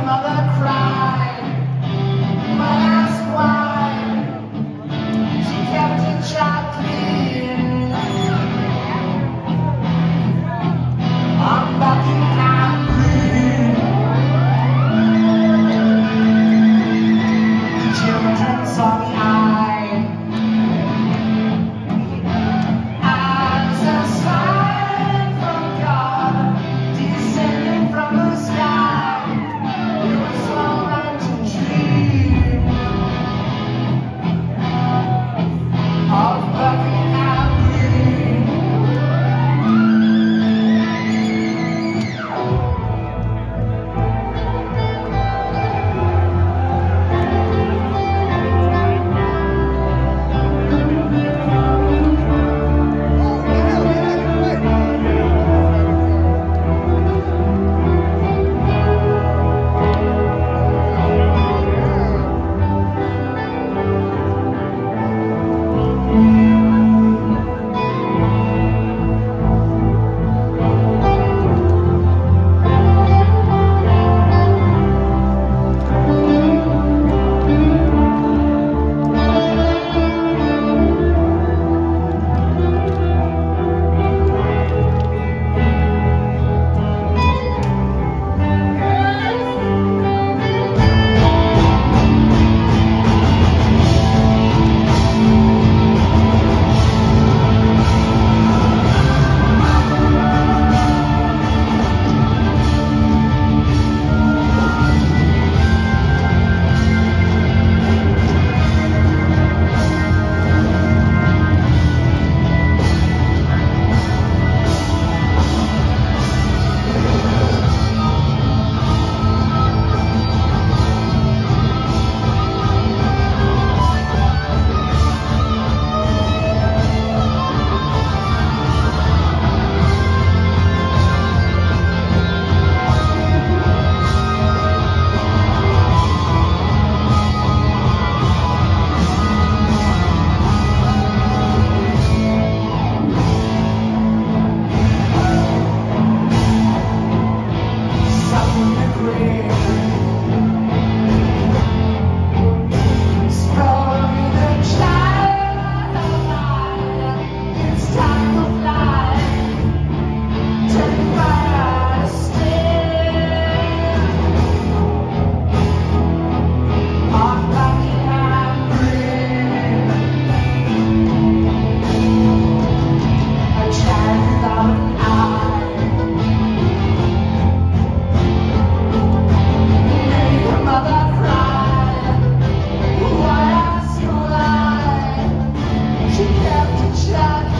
mother cried. I asked why. She kept it shut in. On Buckingham Green, the children saw the eye as a sign from God descending from the sky. It was all right to dream of Buckingham Green. She kept it shut.